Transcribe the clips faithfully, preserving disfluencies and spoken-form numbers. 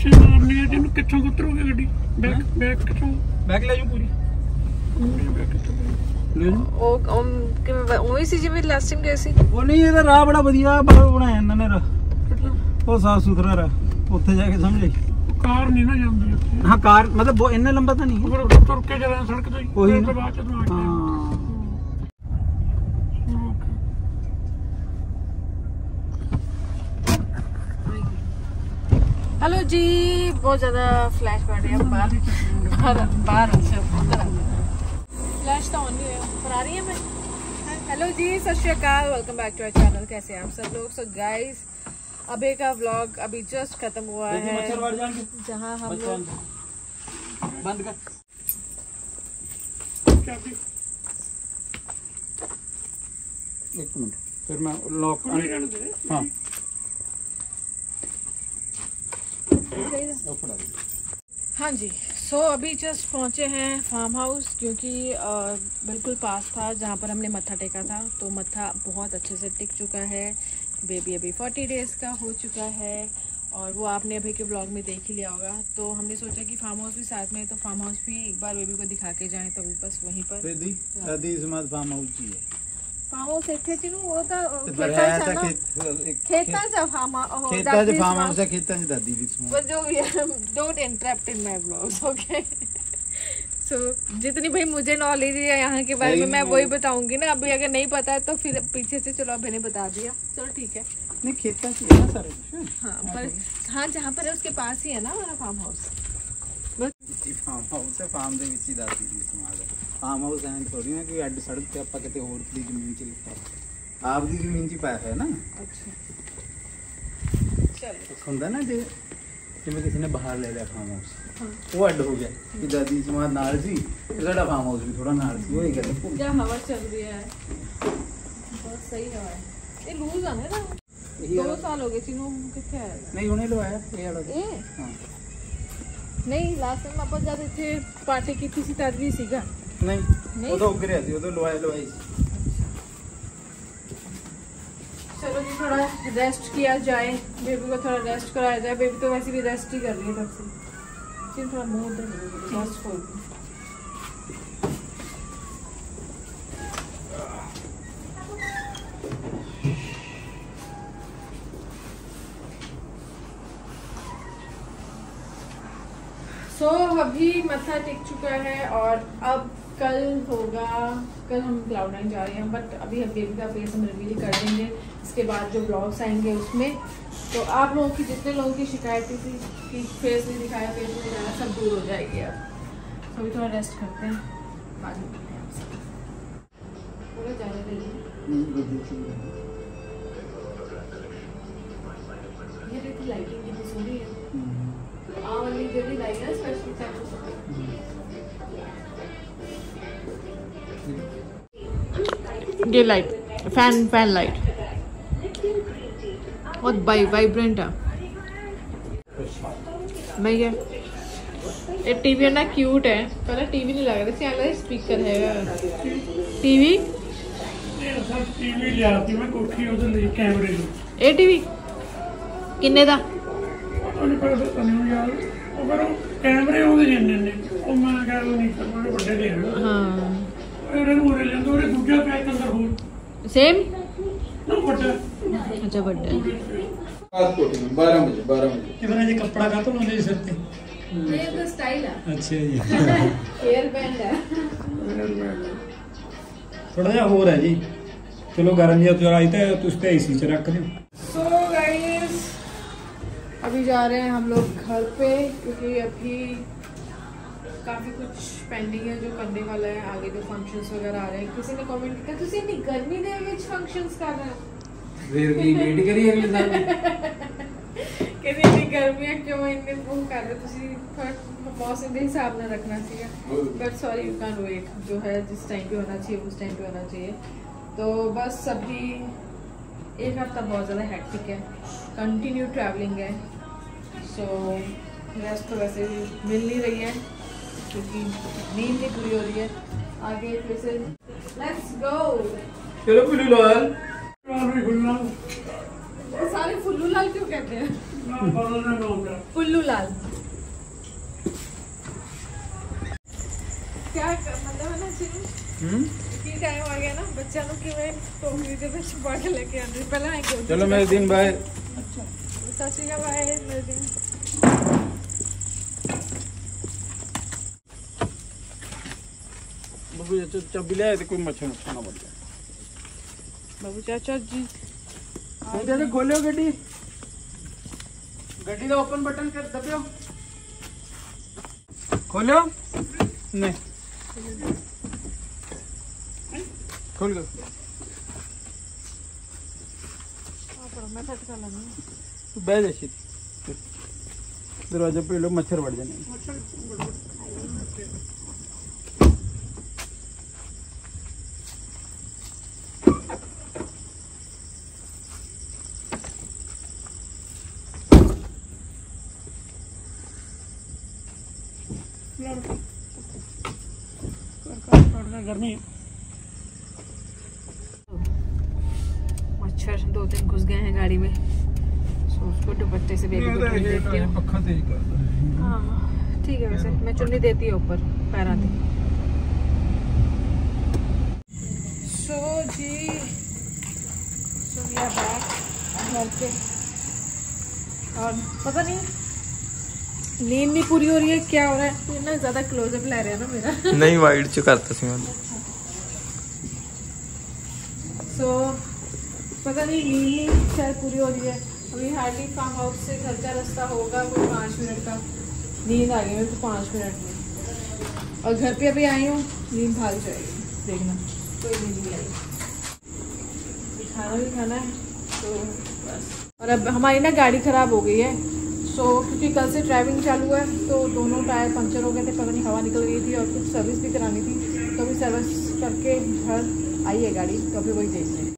ਪਿੱਛੇ ਮਾਰਨੀ ਹੈ ਜਿਹਨੂੰ ਕਿੱਥੋਂ ਉਤਰੋਗੇ ਗੱਡੀ ਬੈਕ ਬੈਕ ਕਿੱਥੋਂ ਬੈਕ ਲੈ ਜਾਓ ਪੂਰੀ ਬੈਕ ਕਿੱਥੋਂ ਉਹ ਕਿਵੇਂ ਉਹੀ ਸੀ ਜਿਵੇਂ ਲਾਸਟ ਟਾਈਮ ਗਏ ਸੀ ਉਹ ਨਹੀਂ ਇਹਦਾ ਰਾਹ ਬੜਾ ਵਧੀਆ ਬਾਹਰ ਬਣਾਇਆ ਇਹਨਾਂ ਨੇ ਰਾਹ ਉਹ ਸਾਫ ਸੁਥਰਾ ਰਾਹ ਉੱਥੇ ਜਾ ਕੇ ਸਮਝ ਆਈ ਕਾਰ ਨਹੀਂ ਨਾ ਜਾਂਦੀ ਉੱਥੇ ਹਾਂ ਕਾਰ ਮਤਲਬ ਉਹ ਇੰਨਾ ਲੰਬਾ ਤਾਂ ਨਹੀਂ ਫਿਰ ਤੁਰ ਕੇ ਜਾਣਾ ਸੜਕ ਤੇ ਉਹੀ ਫਿਰ ਬਾਅਦ ਚ ਤੂੰ ਆ ਹਾਂ हेलो जी बहुत ज़्यादा फ्लैश पड़ रही है बाहर बाहर बाहर फ्लैश तो ऑन नहीं है पर आ रही है मैं हेलो जी सत श्री अकाल welcome back to our channel कैसे हैं आप सब लोग सो गाइस अभी का व्लॉग अभी जस्ट खत्म हुआ है जहां हम लोग बंद कर एक मिनट फिर मैं लॉक हाँ हाँ जी सो so, अभी जस्ट पहुँचे हैं फार्म हाउस क्योंकि आ, बिल्कुल पास था जहाँ पर हमने मत्था टेका था तो मत्था बहुत अच्छे से टिक चुका है बेबी अभी फोर्टी डेज़ का हो चुका है और वो आपने अभी के ब्लॉग में देख ही लिया होगा तो हमने सोचा कि फार्म हाउस भी साथ में है तो फार्म हाउस भी एक बार बेबी को दिखा के जाएं तो बस वहीं पर फार्म हाउस ही है फार्म हाउस ਇੱਥੇ ਜਿਹਨੂੰ ਉਹ ਤਾਂ ਖੇਤਾਂ ਖੇਤਾਂ ਚ ਫਾਰਮ ਖੇਤਾਂ ਚ ਫਾਰਮ ਹਾਊਸ ਹੈ ਖੇਤਾਂ ਚ ਦਾਦੀ ਦੀ ਸਮਾਂ पर जो don't interrupt in my vlogs okay so जितनी भाई मुझे नॉलेज है यहाँ के बारे में मैं वही बताऊंगी ना अभी अगर नहीं पता है तो फिर पीछे से चलो अभी ने बता दिया चलो ठीक है नहीं खेता है ना सारे हाँ पर हाँ जहाँ पर है उसके पास ही है ना हमारा फार्म हाउस फार्म हाउस है फार्म ਦੇ ਵਿੱਚ ਹੀ ਦਾਦੀ ਦੀ ਸਮਾਦ ਹੈ फार्म हाउस ਐਂ ਥੋੜੀ ਨਾ ਕੋਈ ਅੱਡ ਸੜਕ ਤੇ ਆਪਾਂ ਕਿਤੇ ਹੋਰ ਦੀ ਜ਼ਮੀਨ 'ਚ ਲਿਖਾ ਆਪ ਦੀ ਜ਼ਮੀਨ 'ਚ ਪਾਇਆ ਹੈ ਨਾ अच्छा चलो ਹੁੰਦਾ ਨਾ ਜੇ ਜਿਵੇਂ ਕਿਸੇ ਨੇ ਬਾਹਰ ਲੈ ਲਿਆ फार्म हाउस वो ਅੱਡ ਹੋ ਗਿਆ ਕਿ ਦਾਦੀ ਦੀ ਸਮਾਦ ਨਾਲ ਸੀ ਤੇ ਸਾਡਾ फार्म हाउस ਵੀ ਥੋੜਾ ਨਾਲ ਸੀ ਉਹ ਹੀ ਗੱਲ क्या हवा चल रही है बहुत सही हवा है ये लूज है ना दो साल हो गए तीनों कितने आया नहीं उन्हें लवाया ये वाला ए हां नहीं लास्ट टाइम ਆਪਾਂ ਜਦ ਇੱਥੇ ਪਾਰਟੀ ਕੀਤੀ ਸੀ ਤਦ ਵੀ ਸੀਗਾ नहीं वो तो उगरे थी वो तो लवाई लवाई चलो जी थोड़ा रेस्ट किया जाए बेबी को थोड़ा रेस्ट कराया जाए बेबी तो वैसे भी रेस्ट ही कर रही है तब से सिर्फ थोड़ा मुंह उधर रेस्ट खोल सो so, अभी मत्था टिक चुका है और अब कल होगा कल हम क्लाउड नाइन जा रहे हैं बट अभी हम बेबी का फेस हम रिवील कर देंगे इसके बाद जो ब्लॉग्स आएंगे उसमें तो आप लोगों की जितने लोगों की शिकायतें थी कि फेस नहीं दिखाया फेस नहीं दिखाया सब दूर हो जाएगी अब तो अभी थोड़ा रेस्ट करते हैं बाद में मिलते हैं आपसे पूरा जाने देंगे ये देखिए लाइटिंग कितनी सोनी है आ वाली जल्दी लाइट है स्पेशल चार्ज ये लाइट फैन फैन लाइट बहुत वाइ वाइब्रेंट है मैं ये ये टीवी ना क्यूट है पहले टीवी नहीं लग रहा था स्पीकर है टीवी टीवी लियाती मैं कोठी उधर ले कैमरे ए टीवी किन्ने दा ਉਹਨੇ ਪੈਸੇ ਤੈਨੂੰ ਯਾਰ ਉਹ ਪਰ ਕੈਮਰੇ ਉਹਦੇ ਜਿੰਨੇ ਨੇ ਉਹ ਮੈਂ ਕਹਿੰਦਾ ਨਹੀਂ ਕਰਨਾ ਵੱਡੇ ਦੇ ਹਾਂ ਇਹਦੇ ਨੂੰ ਉਰੇ ਲੈਂਦੇ ਉਹਦੇ ਦੂਜਾ ਪੈਕ ਅੰਦਰ ਹੋਰ सेम ਨਾ ਵੱਡਾ अच्छा बड़ा रात को बारह बजे बारह बजे कितना ये कपड़ा का तो मुझे सिर पे ये तो स्टाइल है अच्छा जी हेयर बैंड है थोड़ा सा और है जी चलो गर्म या तो आई तो उस पे एसी च रख दो सो गाइस अभी जा रहे हैं हम लोग घर पे क्योंकि अभी काफ़ी कुछ पेंडिंग है जो करने वाला है आगे जो फंक्शंस वगैरह आ रहे हैं किसी ने कमेंट किया तुसी इतनी गर्मी दे विच फंक्शंस कर रहे हो फिर की वेट करी अगले साल कहते इतनी गर्मी है क्यों इतने वो कर रहे तुसी थोड़ा मौसम के हिसाब में रखना चाहिए but sorry you can wait जो है जिस टाइम पे होना चाहिए उस टाइम पे होना चाहिए तो बस अभी एक हफ्ता बहुत ज़्यादा हेक्टिक है कंटिन्यू ट्रैवलिंग है सो रेस्ट तो वैसे भी मिल नहीं रही है क्योंकि नींद नहीं पूरी हो रही है आगे फिर से लेट्स गो चलो फुल्लू लाल सारे फुल्लू लाल क्यों कहते हैं नाम बदलना नाम मेरा पुल्लू लाल। क्या कर- मतलब है ना जिन हम्म की टाइम आ गया ना बच्चा लोग की मैं टोकरी दे ਵਿੱਚ ਪਾ ਕੇ ਲੈ ਕੇ ਆਂਦੇ ਪਹਿਲਾਂ ਆਏ ਕਿ चलो मेरे दिन भाई सत श्री अकाल बाय मेरे दिन। बबू चाचा चाबी ले आए थे, कोई मच्छर मच्छर ना बन जाए। बाबू चाचा जी चाचा खोलो गड्डी, गड्डी का ओपन बटन कर दबियो, खोलो नहीं खोल दो। मैं सेट कर लूंगी। तू बैठ जा, दरवाजा पे लो, मच्छर बढ़ जाने। गर्मी मच्छर दो तीन घुस गए हैं गाड़ी में, सो उसको दुपट्टे से बेबी को चुन्नी देती हूँ। पक्का तेज कर दो। हाँ ठीक है, वैसे मैं चुन्नी देती हूँ ऊपर पैरा दी। सो जी सो या बैक घर पे, और पता नहीं नींद नहीं पूरी हो रही है, क्या हो रहा है, तो ना ज्यादा क्लोजअप ले रहे हैं ना मेरा। नहीं वाइड च करता सी मैं। सो पता नहीं नींद नहीं शायद पूरी हो रही है। अभी हार्डली फार्म हाउस से घर का रास्ता होगा कोई पाँच मिनट का, नींद आ गई मेरे को पाँच मिनट में, और घर पे अभी आई हूँ नींद भाग जाएगी, देखना कोई नींद नहीं आई। खाना भी खाना है तो बस। और अब हमारी ना गाड़ी ख़राब हो गई है, सो क्योंकि कल से ड्राइविंग चालू है तो दोनों टायर पंचर हो गए थे, पता नहीं हवा निकल गई थी, और कुछ सर्विस भी करानी थी, तो अभी सर्विस करके घर आई है गाड़ी, तो अभी वही देख लें।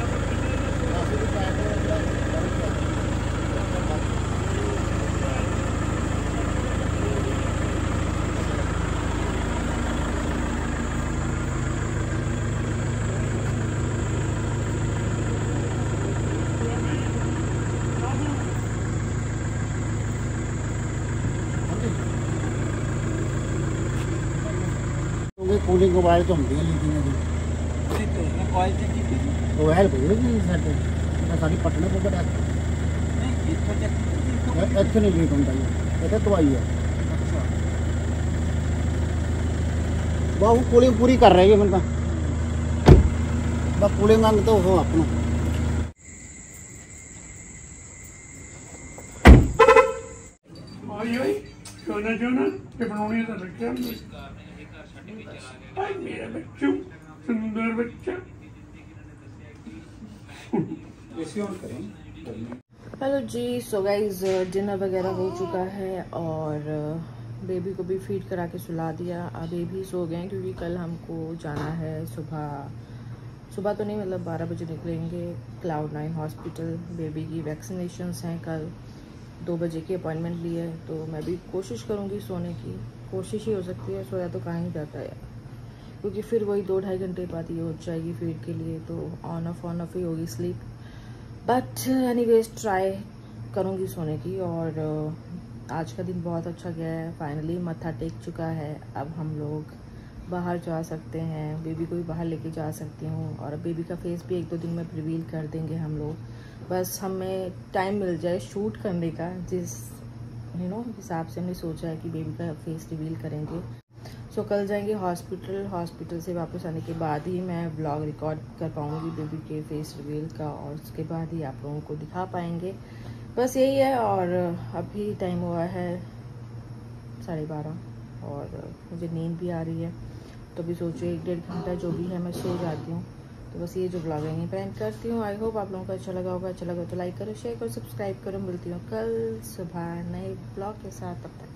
ਕੂਲਿੰਗ ਮੋਬਾਈਲ ਤੋਂ ਹੁੰਦੀ ਹੈ ਲੀਕਿੰਗ ਦੀ क्वालिटी की ਉਹ ਹੈ ਭੇਜੀ ਸਾਡੇ ਤਾਂ ਸਾਡੀ ਪਟਨੇ ਤੋਂ ਬੜਾ ਇੱਥੇ ਨਹੀਂ ਲੀਕ ਹੁੰਦਾ ਜੀ, ਇਹ ਤਾਂ ਦਵਾਈ ਹੈ। ਬਾਹੂ ਕੂਲਿੰਗ ਪੂਰੀ ਕਰ ਰਹੀ ਹੈ ਮੈਨੂੰ ਤਾਂ, ਬਸ ਕੂਲਿੰਗ ਅੰਗ ਤੋਂ ਉਹ ਆਪ ਨੂੰ आई आई सोना सोना ये बनाने का रखा मेरा बच्चू सुंदर बच्चा। एसी ऑन करें। हेलो जी, सो गाइज डिनर वगैरह हो चुका है और बेबी को भी फीड करा के सुला दिया। अब बेबी सो गए क्योंकि कल हमको जाना है सुबह सुबह तो नहीं मतलब बारह बजे निकलेंगे क्लाउड नाइन हॉस्पिटल। बेबी की वैक्सीनेशंस हैं, कल दो बजे की अपॉइंटमेंट ली है, तो मैं भी कोशिश करूँगी सोने की, कोशिश ही हो सकती है, सोया तो कहाँ ही जाता है क्योंकि फिर वही दो ढाई घंटे बाद ये हो जाएगी फीड के लिए, तो ऑन ऑफ ऑन ऑफ ही होगी स्लीप। बट एनीवेज ट्राई करूँगी सोने की। और आज का दिन बहुत अच्छा गया है, फाइनली मत्था टेक चुका है, अब हम लोग बाहर जा सकते हैं, बेबी को भी बाहर लेके जा सकती हूँ, और बेबी का फेस भी एक दो दिन में रिवील कर देंगे हम लोग। बस हमें टाइम मिल जाए शूट करने का, जिस यू नो हिसाब से हमने सोचा है कि बेबी का फेस रिवील करेंगे। सो so, कल जाएंगे हॉस्पिटल, हॉस्पिटल से वापस आने के बाद ही मैं व्लॉग रिकॉर्ड कर पाऊँगी बेबी के फेस रिवील का, और उसके बाद ही आप लोगों को दिखा पाएंगे। बस यही है। और अभी टाइम हुआ है साढ़े बारह और मुझे नींद भी आ रही है, तो अभी सोचो एक डेढ़ घंटा जो भी है मैं सो जाती हूँ। तो बस ये जो ब्लॉग है यहीं पर एंड करती हूँ। आई होप आप लोगों को अच्छा लगा होगा, अच्छा लगा तो लाइक करो, शेयर करो, सब्सक्राइब करो। मिलती हूँ कल सुबह नए ब्लॉग के साथ, तब तक